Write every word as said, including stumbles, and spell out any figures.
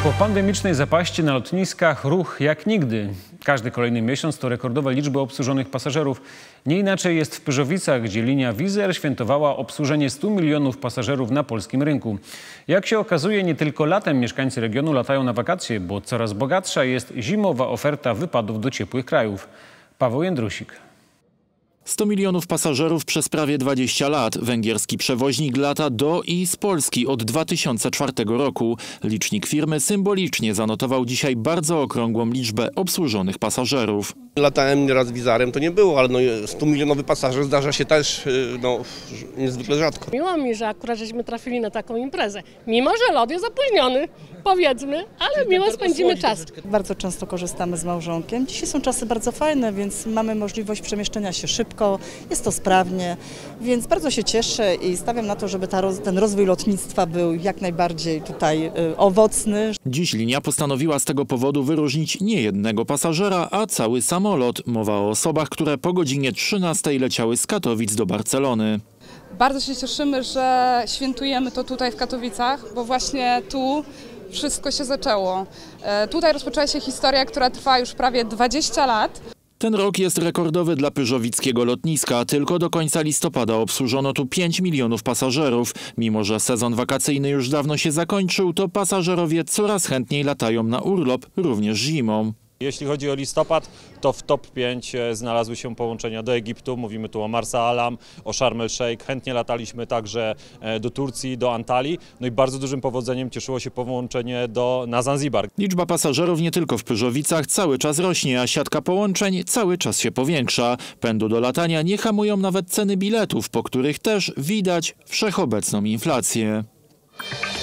Po pandemicznej zapaści na lotniskach ruch jak nigdy. Każdy kolejny miesiąc to rekordowe liczby obsłużonych pasażerów. Nie inaczej jest w Pyrzowicach, gdzie linia Wizz Air świętowała obsłużenie stu milionów pasażerów na polskim rynku. Jak się okazuje, nie tylko latem mieszkańcy regionu latają na wakacje, bo coraz bogatsza jest zimowa oferta wypadów do ciepłych krajów. Paweł Jędrusik. sto milionów pasażerów przez prawie dwadzieścia lat. Węgierski przewoźnik lata do i z Polski od dwa tysiące czwartego roku. Licznik firmy symbolicznie zanotował dzisiaj bardzo okrągłą liczbę obsłużonych pasażerów. Latałem nieraz Wizz Airem, to nie było, ale no stu milionowy pasażer zdarza się też no, niezwykle rzadko. Miło mi, że akurat żeśmy trafili na taką imprezę. Mimo że lot jest opóźniony, powiedzmy, ale miło spędzimy czas. Bardzo często korzystamy z małżonkiem. Dzisiaj są czasy bardzo fajne, więc mamy możliwość przemieszczenia się szybko, jest to sprawnie, więc bardzo się cieszę i stawiam na to, żeby ta, ten rozwój lotnictwa był jak najbardziej tutaj y, owocny. Dziś linia postanowiła z tego powodu wyróżnić nie jednego pasażera, a cały samolot. Mowa o osobach, które po godzinie trzynastej leciały z Katowic do Barcelony. Bardzo się cieszymy, że świętujemy to tutaj w Katowicach, bo właśnie tu wszystko się zaczęło. Tutaj rozpoczęła się historia, która trwa już prawie dwadzieścia lat. Ten rok jest rekordowy dla pyrzowickiego lotniska. Tylko do końca listopada obsłużono tu pięć milionów pasażerów. Mimo że sezon wakacyjny już dawno się zakończył, to pasażerowie coraz chętniej latają na urlop, również zimą. Jeśli chodzi o listopad, to w top pięć znalazły się połączenia do Egiptu. Mówimy tu o Marsa Alam, o Sharm el Sheikh. Chętnie lataliśmy także do Turcji, do Antalii. No i bardzo dużym powodzeniem cieszyło się połączenie do, na Zanzibar. Liczba pasażerów nie tylko w Pyrzowicach cały czas rośnie, a siatka połączeń cały czas się powiększa. Pędu do latania nie hamują nawet ceny biletów, po których też widać wszechobecną inflację.